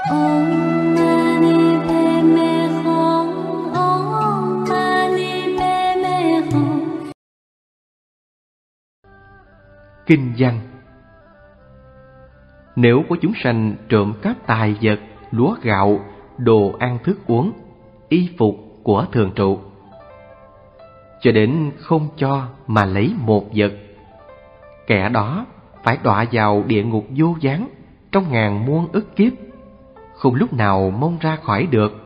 Om Mani Padme Hum. Om Mani Padme Hum. Kinh văn. Nếu có chúng sanh trộm cắp tài vật, lúa gạo, đồ ăn thức uống, y phục của thường trụ, cho đến không cho mà lấy một vật, kẻ đó phải đọa vào địa ngục vô gián trong ngàn muôn ức kiếp, không lúc nào mong ra khỏi được.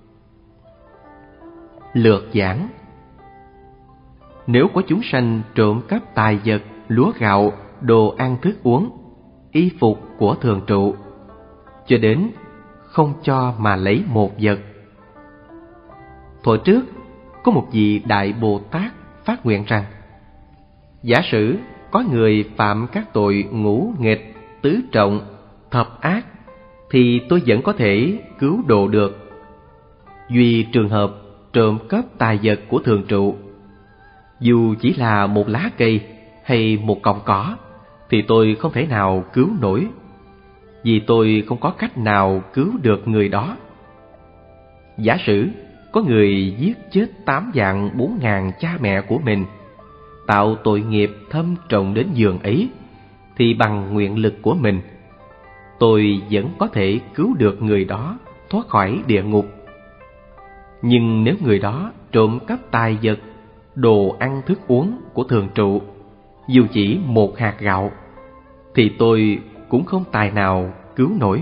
Lược giảng. Nếu có chúng sanh trộm cắp tài vật, lúa gạo, đồ ăn thức uống, y phục của thường trụ, cho đến không cho mà lấy một vật. Thuở trước, có một vị Đại Bồ Tát phát nguyện rằng: giả sử có người phạm các tội ngũ nghịch, tứ trọng, thập ác, thì tôi vẫn có thể cứu độ được. Duy trường hợp trộm cắp tài vật của thường trụ, dù chỉ là một lá cây hay một cọng cỏ, thì tôi không thể nào cứu nổi, vì tôi không có cách nào cứu được người đó. Giả sử có người giết chết 8.400.000 cha mẹ của mình, tạo tội nghiệp thâm trọng đến giường ấy, thì bằng nguyện lực của mình, tôi vẫn có thể cứu được người đó thoát khỏi địa ngục. Nhưng nếu người đó trộm cắp tài vật, đồ ăn thức uống của thường trụ, dù chỉ một hạt gạo, thì tôi cũng không tài nào cứu nổi.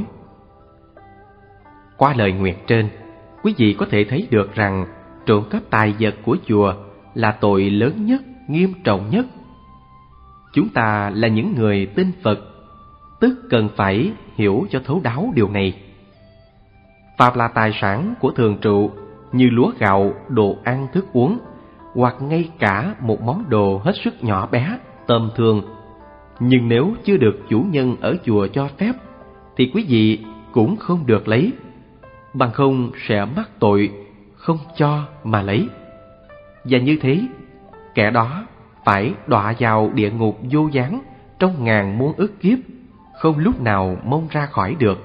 Qua lời nguyện trên, quý vị có thể thấy được rằng trộm cắp tài vật của chùa là tội lớn nhất, nghiêm trọng nhất. Chúng ta là những người tin Phật, tức cần phải hiểu cho thấu đáo điều này. Phạm là tài sản của thường trụ như lúa gạo, đồ ăn thức uống, hoặc ngay cả một món đồ hết sức nhỏ bé, tầm thường, nhưng nếu chưa được chủ nhân ở chùa cho phép, thì quý vị cũng không được lấy, bằng không sẽ mắc tội không cho mà lấy. Và như thế, kẻ đó phải đọa vào địa ngục vô gián trong ngàn muôn ức kiếp, không lúc nào mong ra khỏi được.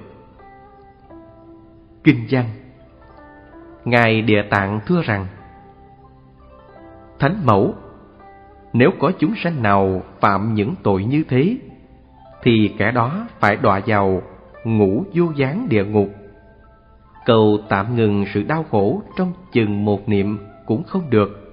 Kinh văn. Ngài Địa Tạng thưa rằng: Thánh mẫu, nếu có chúng sanh nào phạm những tội như thế, thì kẻ đó phải đọa vào ngũ vô gián địa ngục. Cầu tạm ngừng sự đau khổ trong chừng một niệm cũng không được.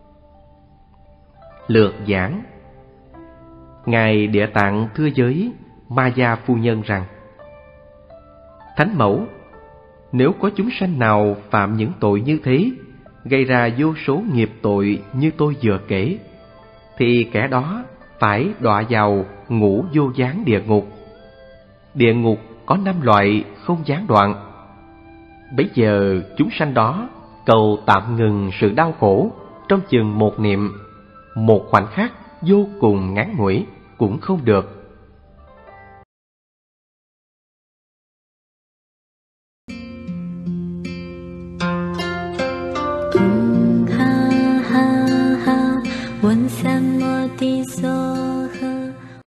Lược giảng. Ngài Địa Tạng thưa với Maya phu nhân rằng: Thánh mẫu, nếu có chúng sanh nào phạm những tội như thế, gây ra vô số nghiệp tội như tôi vừa kể, thì kẻ đó phải đọa vào ngũ vô gián địa ngục. Địa ngục có 5 loại không gián đoạn. Bấy giờ chúng sanh đó cầu tạm ngừng sự đau khổ trong chừng một niệm, một khoảnh khắc vô cùng ngắn ngủi cũng không được.